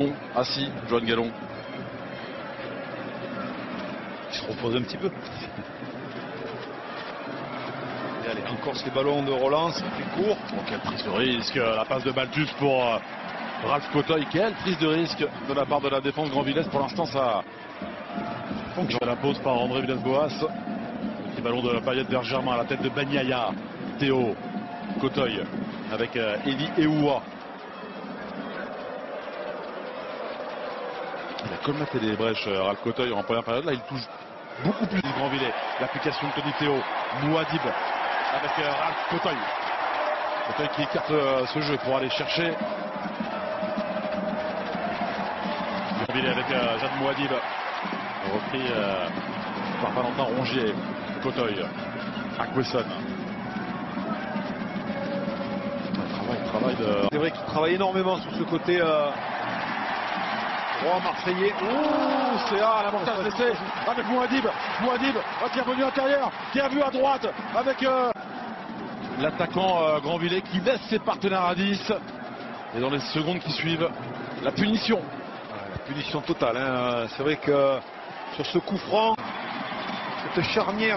Assis, Johan Gallon. Il se repose un petit peu. Et allez, encore ces ballons de relance, plus court. Bon, quelle prise de risque, la passe de Balthus pour Ralph Cotoy. Quelle prise de risque de la part de la défense Grand-Villesse. Pour l'instant, ça fonctionne. La pause par André Villas-Boas. Petit ballon de la paillette vers Germain à la tête de Bagnaia. Théo, Cotoy avec Eli Eoua. Il a colmaté les brèches, Ralph Cotoy, en première période. Là, il touche beaucoup plus de Grand-Villers. L'application de Tony Théo, Mouadib avec Ralph Cotoy. Cotoy qui écarte ce jeu pour aller chercher. Grand-Villers avec Jade Mouadib. Repris par Valentin Rongier. Cotoy. Acquesson. Travail de... C'est vrai qu'il travaille énormément sur ce côté droit marseillais. Ouh, c'est l'avantage laissé avec Mouadib. Mouadib qui est revenu à l'intérieur, qui a vu à droite avec l'attaquant Grand-Villers qui laisse ses partenaires à 10. Et dans les secondes qui suivent, la punition. La punition totale. Hein. C'est vrai que sur ce coup franc, cette charnière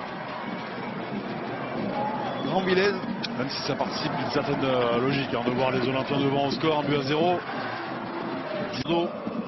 Grand-Villers, même si ça participe d'une certaine logique, de voir les Olympiens devant au score, 1-0.